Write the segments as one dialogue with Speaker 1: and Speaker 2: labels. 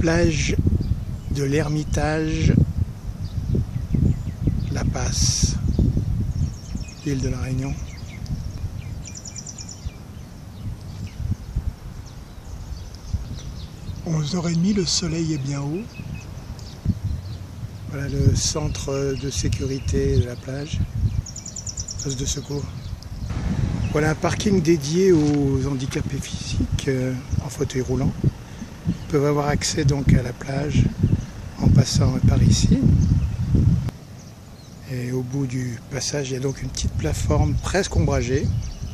Speaker 1: plage de l'Ermitage, La Passe, île de la Réunion. « 11h30, le soleil est bien haut. Voilà le centre de sécurité de la plage, poste de secours. Voilà un parking dédié aux handicapés physiques en fauteuil roulant. Ils peuvent avoir accès donc à la plage en passant par ici. Et au bout du passage, il y a donc une petite plateforme presque ombragée.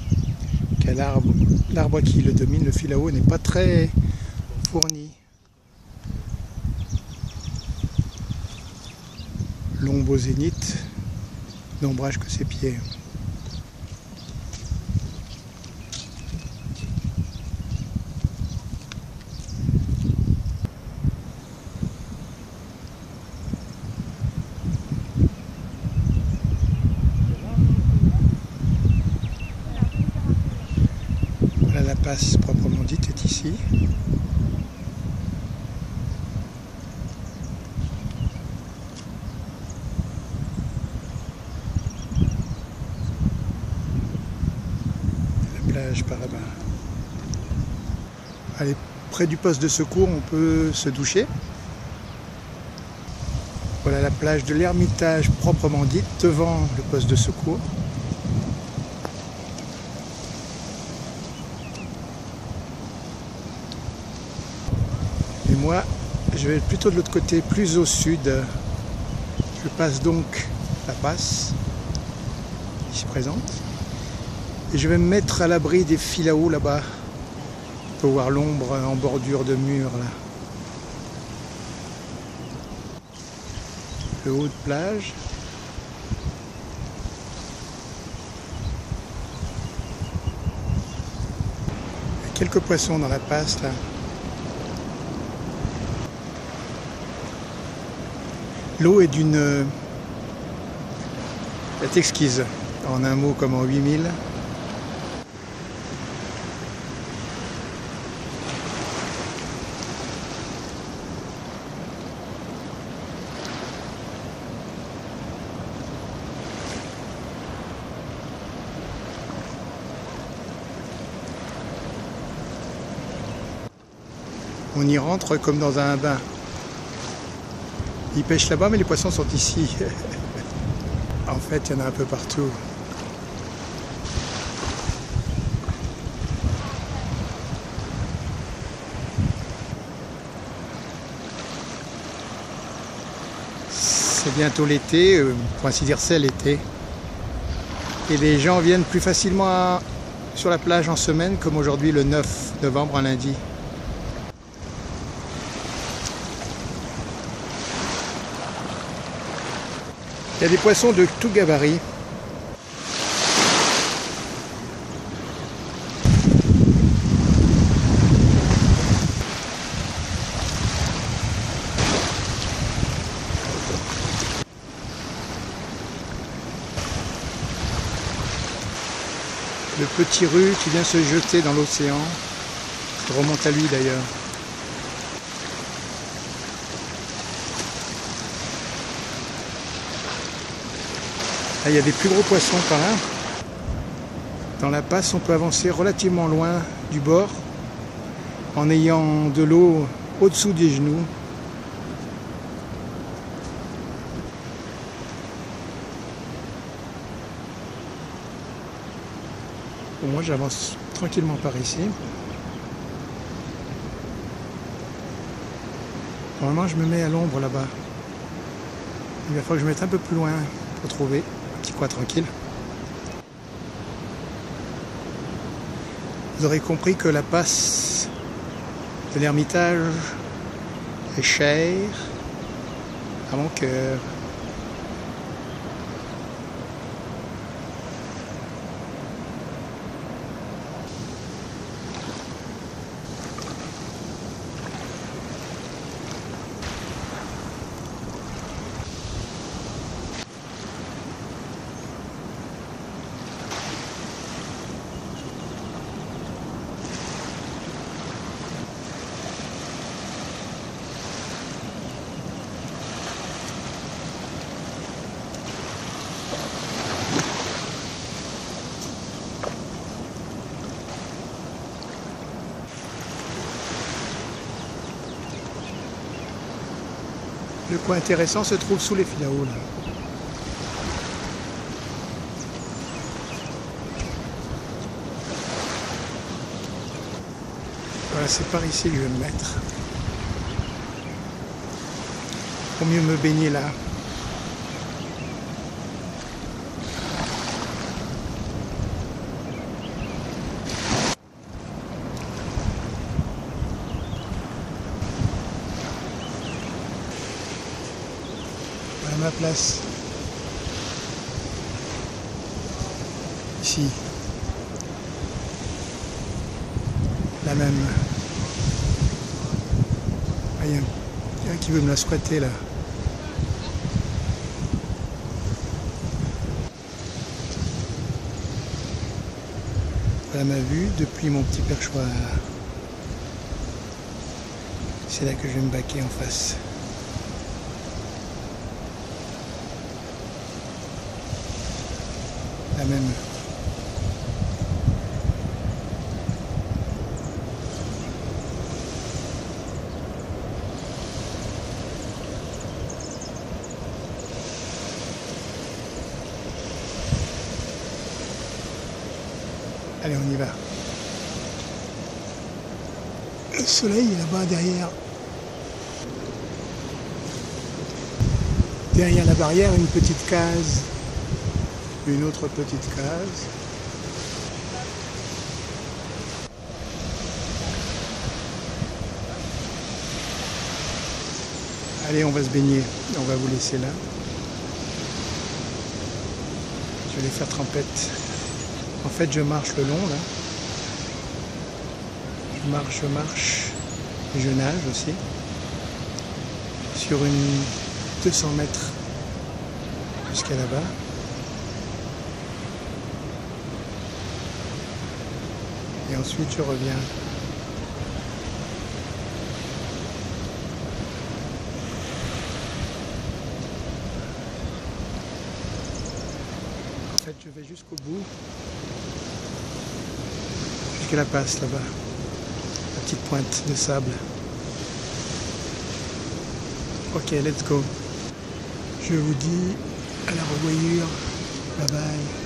Speaker 1: L'arbre qui le domine, le fil à eau, n'est pas très fourni. L'ombre au zénith, n'ombrage que ses pieds. Voilà, la passe proprement dite est ici. Plage par là-bas. Allez, près du poste de secours, on peut se doucher. Voilà la plage de l'Ermitage proprement dite, devant le poste de secours. Et moi, je vais plutôt de l'autre côté, plus au sud. Je passe donc La Passe, ici présente. Et je vais me mettre à l'abri des fils à eau là-bas. On peut voir l'ombre en bordure de mur là. Le haut de plage. Il y a quelques poissons dans la passe là. L'eau est d'une... est exquise. En un mot comme en 8000. On y rentre comme dans un bain. Ils pêchent là-bas, mais les poissons sont ici. En fait, il y en a un peu partout. C'est bientôt l'été, pour ainsi dire c'est l'été. Et les gens viennent plus facilement sur la plage en semaine, comme aujourd'hui le 9 novembre, un lundi. Il y a des poissons de tout gabarit. Le petit rue qui vient se jeter dans l'océan. Ça remonte à lui d'ailleurs. Là, il y a des plus gros poissons par là. Dans la passe, on peut avancer relativement loin du bord en ayant de l'eau au-dessous des genoux. Bon, moi, j'avance tranquillement par ici. Normalement, je me mets à l'ombre là-bas. Il va falloir que je me mette un peu plus loin pour trouver un petit coin tranquille. Vous aurez compris que la passe de l'Ermitage est chère à mon cœur. Le coin intéressant se trouve sous les Filao là. Voilà, c'est par ici que je vais me mettre. Pour mieux me baigner là. Voilà ma place. Ici. La même. Ah, il y a un qui veut me la squatter là. Voilà ma vue depuis mon petit perchoir. C'est là que je vais me baquer en face. La même. Allez, on y va. Le soleil est là-bas derrière. Derrière la barrière, une petite case. Une autre petite case. Allez, on va se baigner. On va vous laisser là. Je vais aller faire trempette. En fait, je marche le long, là. Je marche. Et je nage aussi. Sur une 200 mètres jusqu'à là-bas. Et ensuite, je reviens. En fait, je vais jusqu'au bout. Jusqu'à la passe là-bas. La petite pointe de sable. Ok, let's go. Je vous dis à la revoyure. Bye bye.